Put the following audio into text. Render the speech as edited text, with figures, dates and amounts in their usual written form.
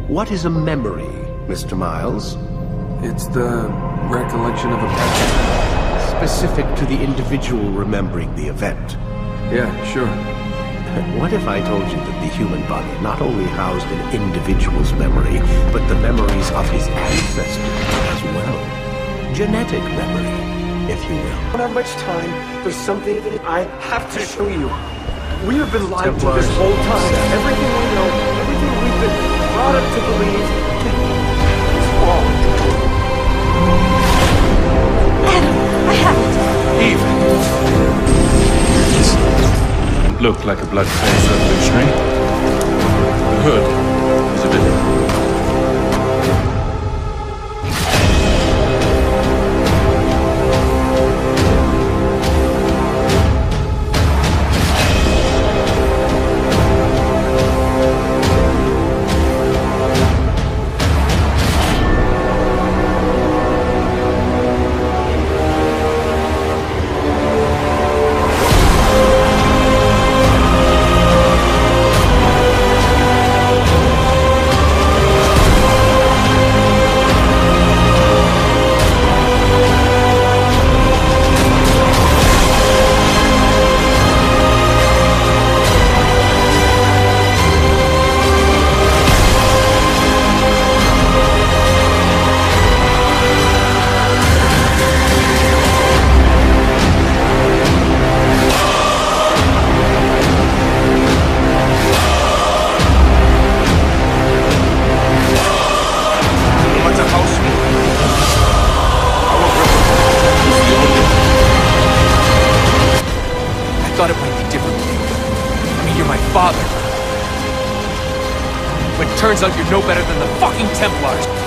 What is a memory, Mr. Miles? It's the recollection of a past. Specific to the individual remembering the event. Yeah, sure. What if I told you that the human body not only housed an individual's memory, but the memories of his ancestors as well? Genetic memory, if you will. I don't have much time. There's something that I have to show you. We have been lied to this whole time. Everything we know, everything we've been brought up to believe is wrong. Adam, I have it. Eve. Looked like a blood-crazed revolutionary. The hood is a villain. I thought it might be different with you. I mean, you're my father. But it turns out you're no better than the fucking Templars.